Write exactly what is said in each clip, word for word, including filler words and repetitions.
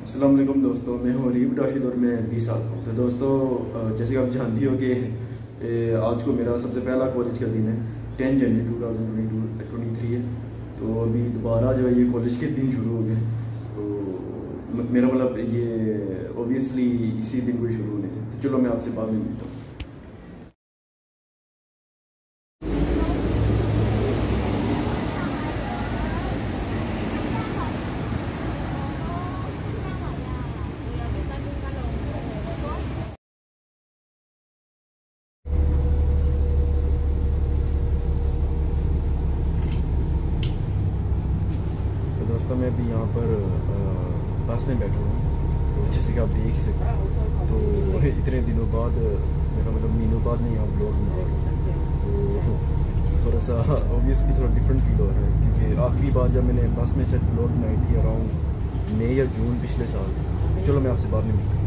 अस्सलाम वालेकुम दोस्तों, मैं हूँ रीब राशिद और मैं बीस साल का हूँ। तो दोस्तों, जैसे कि आप जानती हो कि आज को मेरा सबसे पहला कॉलेज का दिन है। Ten January two thousand twenty two twenty three है। तो अभी दोबारा जो है ये कॉलेज के दिन शुरू हो गए। तो मेरा मतलब ये ओबियसली इसी दिन को शुरू होने थे। तो चलो मैं आपसे बाद में मिलता हूँ। दोस्तों, मैं भी यहाँ पर बस में बैठा हूँ। तो जैसे कि आप देख ही सकते हैं, तो इतने दिनों बाद मेरा मतलब महीनों बाद मैं यहाँ ब्लॉग बना रहा हूँ। तो थोड़ा सा ऑब्वियसली थोड़ा डिफरेंट फील हो रहा है, क्योंकि आखिरी बार जब मैंने बस में शायद ब्लॉग बनाई थी अराउंड मई या जून पिछले साल। तो चलो मैं आपसे बाद में मिलता हूँ।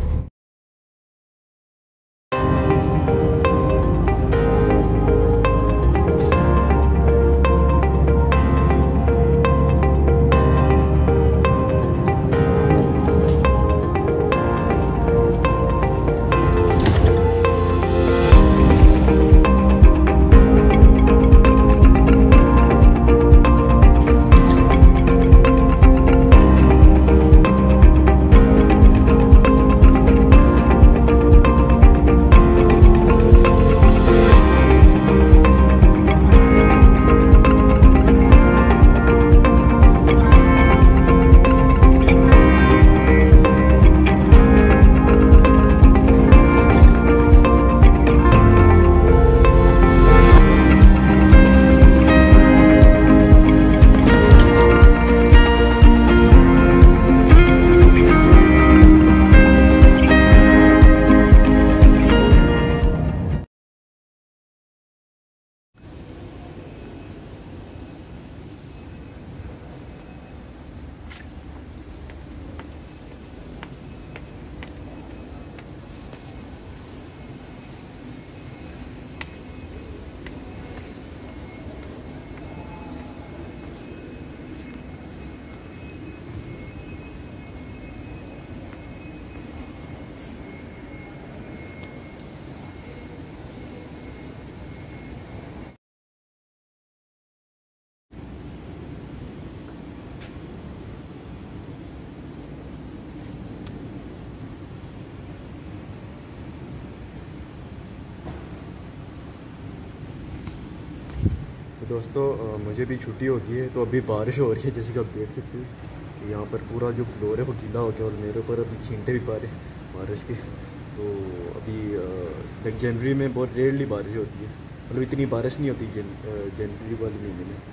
तो दोस्तों, मुझे भी छुट्टी हो गई है। तो अभी बारिश हो रही है, जैसे कि आप देख सकते हो कि यहाँ पर पूरा जो फ्लोर है वो गीला हो गया और मेरे ऊपर अभी छींटे भी पा रहे हैं बारिश की। तो अभी लाइक जनवरी में बहुत रेयरली बारिश होती है, मतलब इतनी बारिश नहीं होती जन जनवरी वाले महीने में।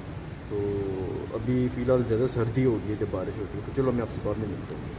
तो अभी फ़िलहाल ज़्यादा सर्दी हो गई है जब बारिश होती है। तो चलो मैं आपसे बाद में मिलता हूँ।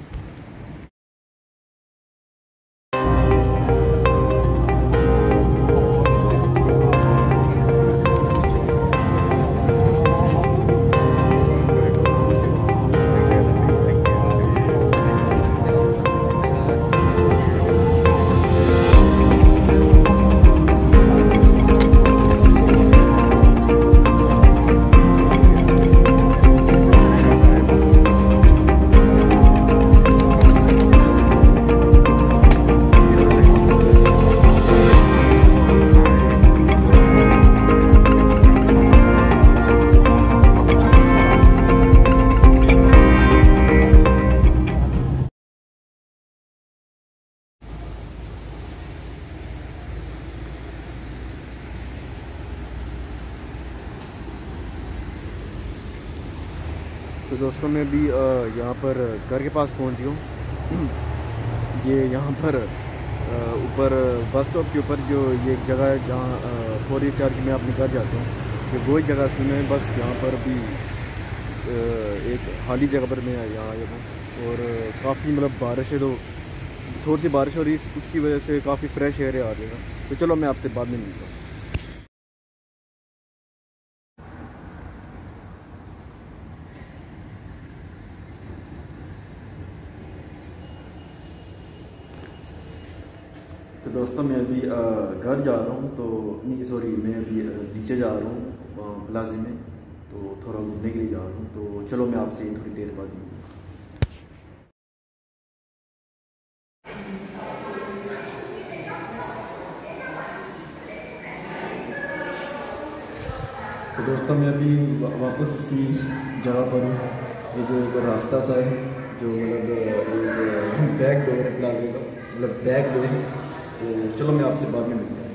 तो दोस्तों, मैं भी यहाँ पर घर के पास पहुँच गया हूँ। ये यहाँ पर ऊपर बस स्टॉप के ऊपर जो ये एक जगह है जहाँ फोर व्हीलर चार्ज में अपने घर जाते हैं, ये वही जगह सी में बस यहाँ पर भी एक खाली जगह पर मैं यहाँ आया हूँ। और काफ़ी मतलब बारिश है, तो थोड़ी सी बारिश हो रही है, उसकी वजह से काफ़ी फ्रेश एयर आ जाएगा। तो चलो मैं आपसे बाद में मिलता हूँ। तो दोस्तों, मैं अभी घर जा रहा हूँ। तो नहीं, सॉरी, मैं अभी नीचे जा रहा हूँ प्लाजे में। तो थोड़ा घूमने के लिए जा रहा हूँ। तो चलो मैं आपसे थोड़ी देर बाद मिलूँगा। तो दोस्तों मैं अभी वापस उसी जगह पर हूँ। ये जो एक रास्ता सा है जो मतलब एक बैक डोर है प्लाजे का, मतलब बैक वे है। तो चलो मैं आपसे बाद में मिलता हूँ।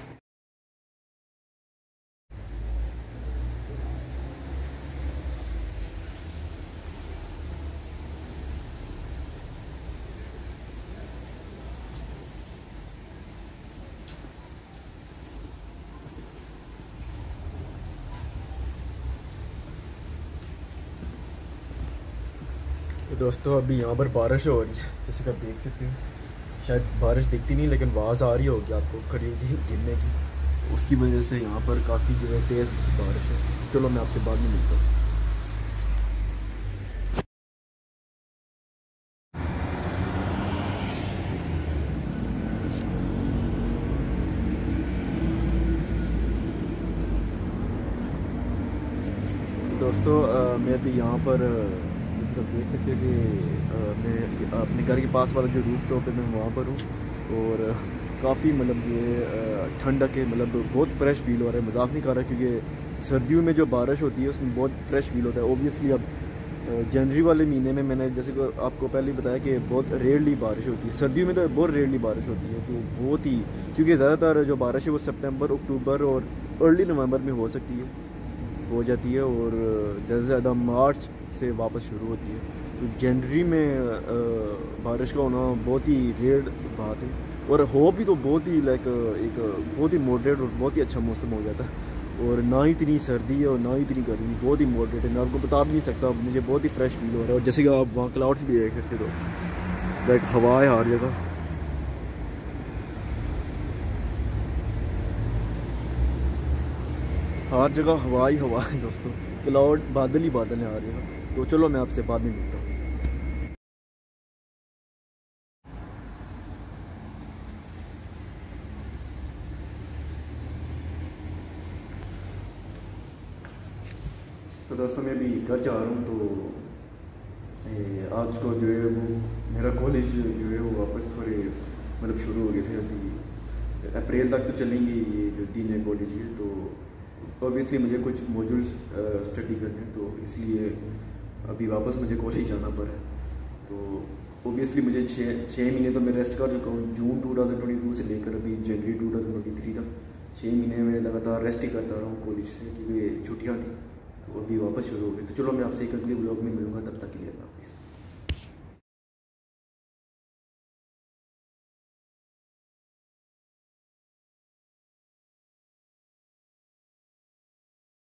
तो दोस्तों अभी यहाँ पर बारिश हो रही है, जैसे कि आप देख सकते हैं। शायद बारिश दिखती नहीं लेकिन आवाज़ आ रही होगी आपको खड़ी गिरने की। उसकी वजह से यहाँ पर काफ़ी जो है तेज़ बारिश है। चलो मैं आपसे बाद में मिलता हूँ। दोस्तों आ, मैं अभी यहाँ पर जैसे आप देख सकते हैं कि आ, मैं अपने घर के पास वाला जो रूफ टॉप है मैं वहाँ पर हूँ। और काफ़ी मतलब जो है ठंडक है, मतलब बहुत फ्रेश फील हो रहा है। मजाक नहीं कर रहा, क्योंकि सर्दियों में जो बारिश होती है उसमें बहुत फ्रेश फील होता है। ओबियसली अब जनवरी वाले महीने में मैंने जैसे कि आपको पहले ही बताया कि बहुत रेयरली बारिश होती है। सर्दियों में तो बहुत रेयरली बारिश होती है, तो बहुत ही, क्योंकि ज़्यादातर जो बारिश है वो सितंबर, अक्टूबर और अर्ली नवंबर में हो सकती है, हो जाती है। और ज़्यादा से ज़्यादा मार्च से वापस शुरू होती है। तो जनवरी में बारिश का होना बहुत ही रेयर बात है। और हो भी तो बहुत ही लाइक एक बहुत ही मॉडरेट और बहुत ही अच्छा मौसम हो जाता है। और ना ही इतनी सर्दी है और ना ही इतनी गर्मी, बहुत ही मॉडरेट है। मैं आपको बता भी नहीं सकता, मुझे बहुत ही फ्रेश फील हो रहा है। और जैसे कि आप वहाँ क्लाउड्स भी देख सकते हो, लाइक हवा है हर जगह। हर जगह हवा ही हवा है दोस्तों, क्लाउड, बादल ही बादल है हर जगह। तो चलो मैं आपसे बाद में मिलता हूँ। तो दोस्तों मैं अभी घर जा रहा हूँ। तो ए, आज को जो है वो मेरा कॉलेज जो है वो वापस थोड़े मतलब शुरू हो गए थे। अभी अप्रैल तक तो चलेंगे ये जो दिन है कॉलेज के। तो ऑब्वियसली मुझे कुछ मॉड्यूल्स स्टडी करने हैं, तो इसलिए अभी वापस मुझे कॉलेज जाना पड़ा। तो ऑब्वियसली मुझे छः छः महीने तो मैं रेस्ट कर चुका हूँ, June two thousand twenty two से लेकर अभी January two thousand twenty three तक छः महीने में लगातार रेस्ट ही करता रहा हूँ कॉलेज से, क्योंकि छुट्टियाँ थी। तो अभी वापस शुरू हो गई। तो चलो मैं आपसे एक अगले ब्लॉग में मिलूँगा, तब तक के लिए अल्लाह हाफ़िज़।